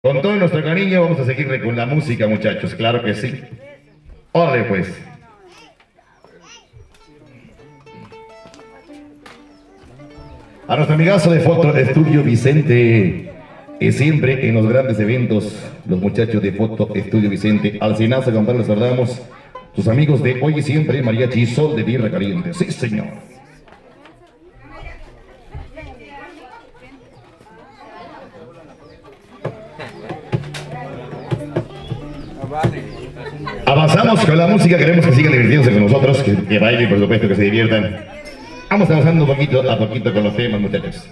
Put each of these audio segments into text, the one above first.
Con todo nuestro cariño vamos a seguir con la música, muchachos, claro que sí. Órale pues. A nuestro amigazo de Foto Estudio Vicente, siempre en los grandes eventos, los muchachos de Foto Estudio Vicente, al Alcinazo, compadre, les saludamos. Sus amigos de Hoy y Siempre, Mariachi Sol de Tierra Caliente. Sí, señor. Avanzamos con la música, queremos que sigan divirtiéndose con nosotros, que bailen, por supuesto, que se diviertan. Vamos avanzando poquito a poquito con los temas, muchachos.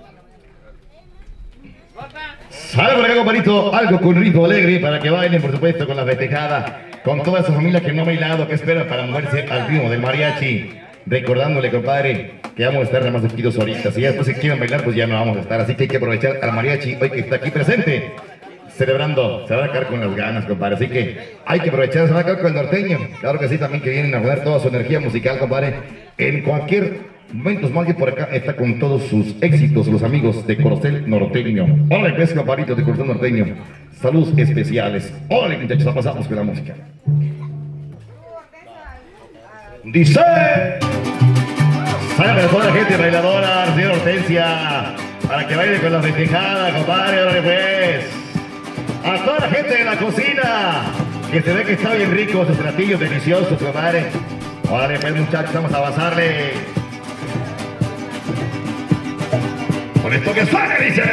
Sale por acá, compadrito, algo con ritmo alegre para que bailen, por supuesto, con la festejada, con toda esa familia que no ha bailado, que espera para moverse al ritmo del mariachi. Recordándole, compadre, que vamos a estar nada más aquí 2 horitas. Y ya después si quieren bailar, pues ya no vamos a estar. Así que hay que aprovechar al mariachi hoy que está aquí presente, celebrando. Se va a quedar con las ganas, compadre. Así que hay que aprovechar, se va a quedar con el norteño. Claro que sí, también que vienen a poner toda su energía musical, compadre. En cualquier momento, alguien por acá está con todos sus éxitos, los amigos de Corcel Norteño. Hola, pues, compadritos de Corcel Norteño. Saludos especiales. Hola, muchachos, pasamos con la música. Dice: sale toda la gente bailadora, señora Hortensia, para que baile con la festejada, compadre. Ahora pues, a toda la gente de la cocina, que se ve que está bien rico, sus platillos deliciosos, compadre. Ahora pues, muchachos, vamos a avanzarle. Con esto que suene, dice.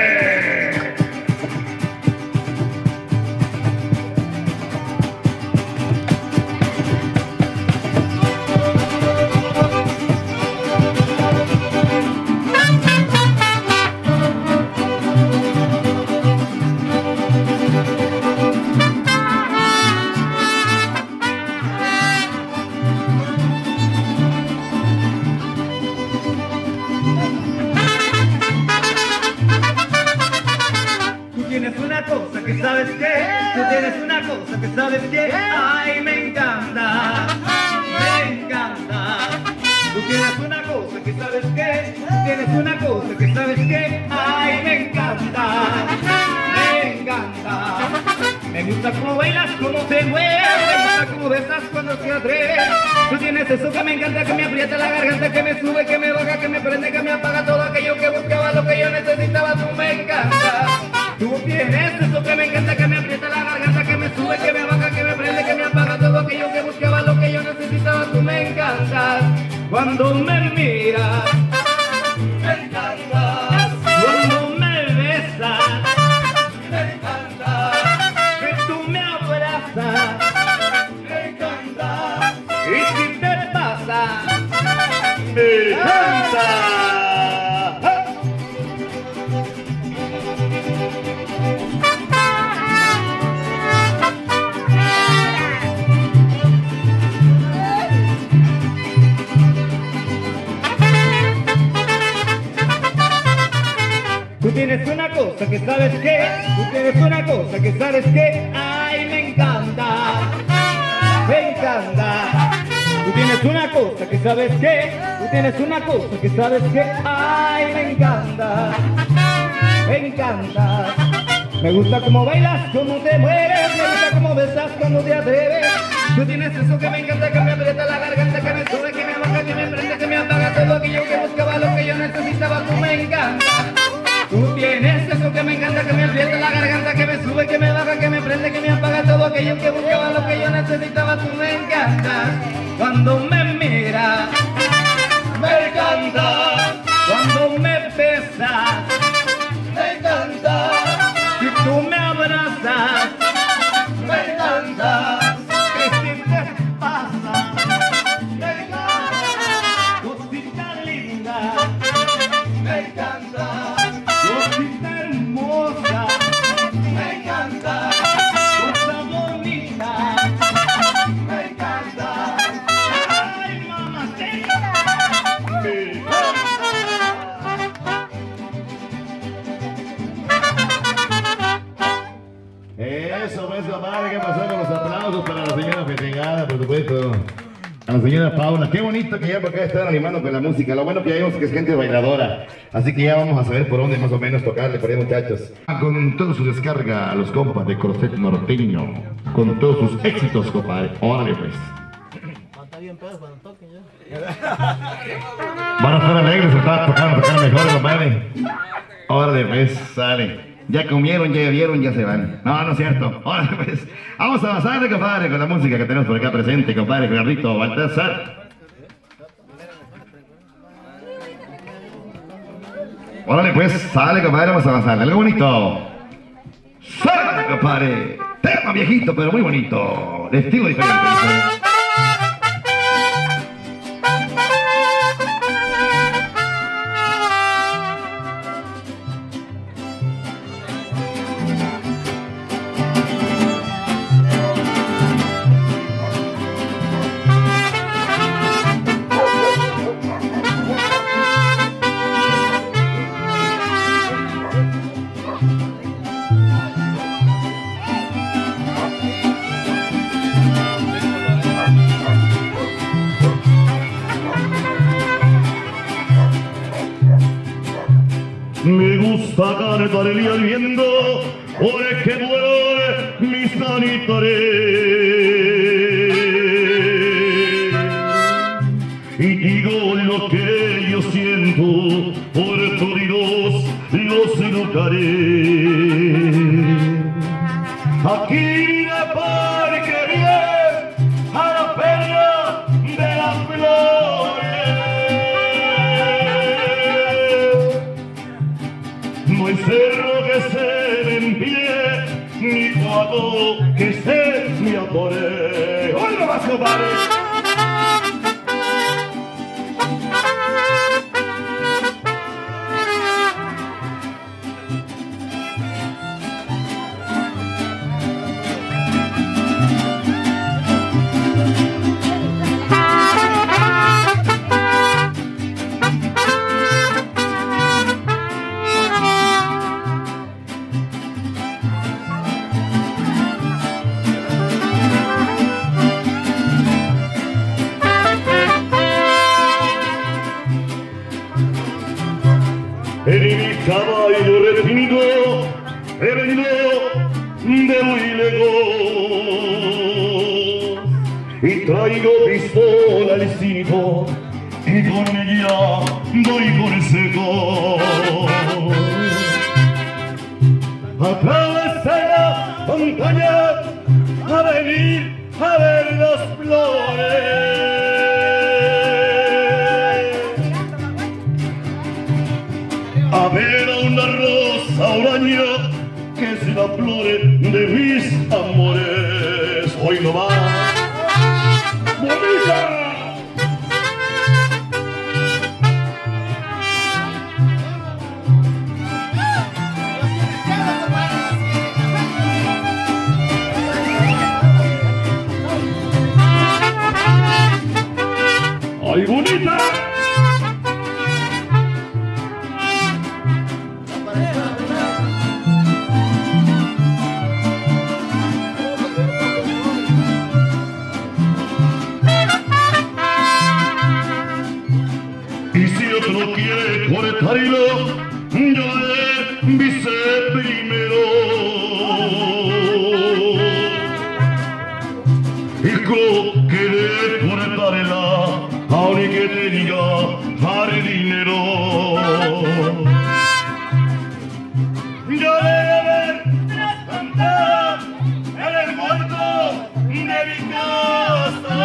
¿Sabes qué? Tú tienes una cosa que sabes que ay, me encanta, me encanta. Tú tienes una cosa que sabes que, tienes una cosa que sabes que ay, me encanta, me encanta. Me gusta cómo bailas, cómo te mueves, me gusta cómo besas cuando te atreves. Tú tienes eso que me encanta, que me aprieta la garganta, que me sube, que me baja, que me prende, que me apaga todo aquello que buscaba, lo que yo necesitaba, tú me encanta. Tú tienes eso que me encanta, que me aprieta la garganta, que me sube, que me baja, que me prende, que me apaga todo aquello que buscaba, lo que yo necesitaba, tú me encantas. Cuando me miras, me encantas. Cuando me besas, me encantas. Que tú me abrazas, me encantas. Y si te pasa, me encanta. Tú tienes una cosa que sabes que, tú tienes una cosa que sabes que, ay, me encanta, me encanta. Tú tienes una cosa que sabes que, tú tienes una cosa que sabes que, ay, me encanta, me encanta. Me gusta cómo bailas, cómo te mueves, me gusta cómo besas cuando te atreves. Tú tienes eso que me encanta, que me aprieta la garganta, que me sube, que me baja, que me prende, que me apaga todo aquello que buscaba, lo que yo necesitaba, tú me encanta. Tú tienes eso que me encanta, que me aprieta la garganta, que me sube, que me baja, que me prende, que me apaga todo aquello que buscaba, lo que yo necesitaba, tú me encantas. Cuando me miras, me encanta. Cuando me besas, me encanta. Si tú me abrazas, me encanta. Y si te pasa, me encanta. Cosita linda, me encanta. Cosita hermosa, me encanta. Cosa bonita, me encanta. Ay, mamacita, me encanta. Eso, pues, compadre, ¿qué pasó con los aplausos para la señora festejada, por supuesto? a la señora Paula. Qué bonito que ya por acá están animando con la música. Lo bueno que ya vemos que es gente bailadora. Así que ya vamos a saber por dónde más o menos tocarle por ahí, muchachos. Con toda su descarga a los compas de Corset Norteño. Con todos sus éxitos, compadre. Órale, pues. Está bien pedo cuando toquen ya. Van a estar alegres, se están tocando, tocar mejor, compadre. Órale, pues, sale. Ya comieron, ya vieron, ya se van. No, no es cierto. Órale, pues. Vamos a avanzar, compadre, con la música que tenemos por acá presente, compadre, Gerardito Baltasar. Órale, pues, sale, compadre, vamos a avanzar. Algo bonito. Sale, compadre. Tema viejito, pero muy bonito. De estilo diferente. Me gusta cantar el día viendo, ore que duele mis sanitare. Y digo lo que yo siento, por todos los educaré. Aquí vine porque bien a la feria de las flores. No hay cerro que se me empie, ni cuadro que se me atore. ¡Hoy no vas, compadre! En mi caballo retenido he venido de muy lejos y traigo pistola al cinto y con ella doy consejo. Atravesé la montaña a venir a ver las flores. A ver a una rosa huraña que es la flor de mis amores. Hoy no va. ¡Bonita! ¡Ay, bonita! Y si otro quiere cortarlo, yo le vise primero. Hijo, que de cortarla, aunque te diga jardinero. Yo le debe cantar en el huerto de mi casa.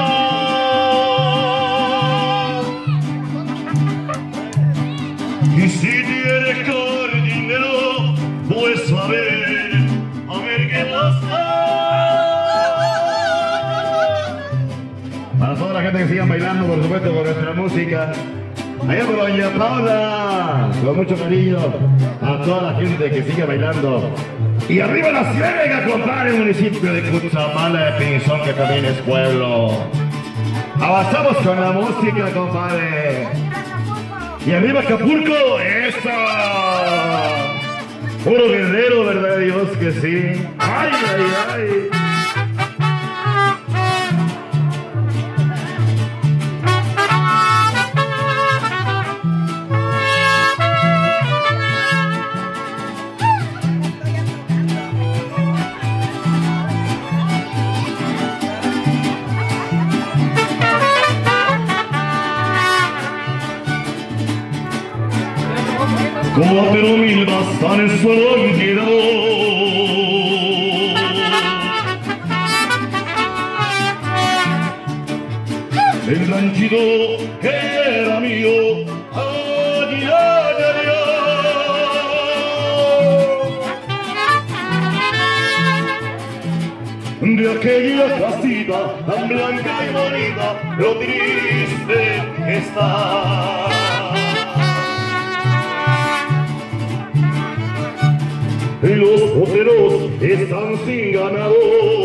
Y si tienes jardinero, pues a ver qué pasa. Para toda la gente que siga bailando, por supuesto, con nuestra música. Allá por doña Paula, con mucho cariño a toda la gente que sigue bailando. Y arriba la Ciénaga, compadre, municipio de Cutzamala de Pinzón, que también es pueblo. Avanzamos con la música, compadre. Y arriba Acapulco, ¡eso! Puro guerrero, ¿verdad Dios que sí? ¡Ay, ay, ay! 4.000 bazanes solo han quedado. El ranchito que era mío, ay, ay, ay, ay. De aquella casita tan blanca y bonita, lo triste está. Los potreros están sin ganado.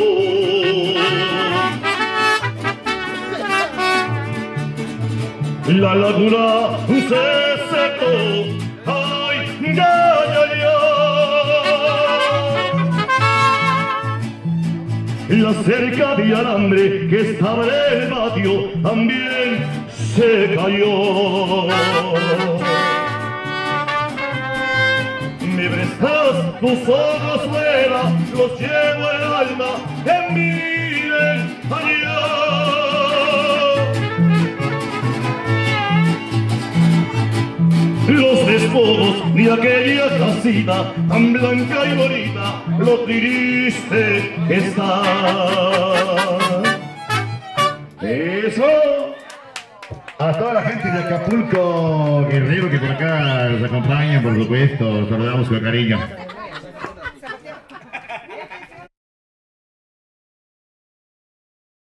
La laguna se secó, ay, ya, ya, ya. La cerca de alambre que estaba en el patio también se cayó. Me prestas tus ojos fuera, los llevo el alma en miren allá. Los despojos de aquella casita tan blanca y bonita, lo triste está. Eso. A toda la gente de Acapulco, Guerrero, que por acá nos acompaña, por supuesto, los saludamos con cariño.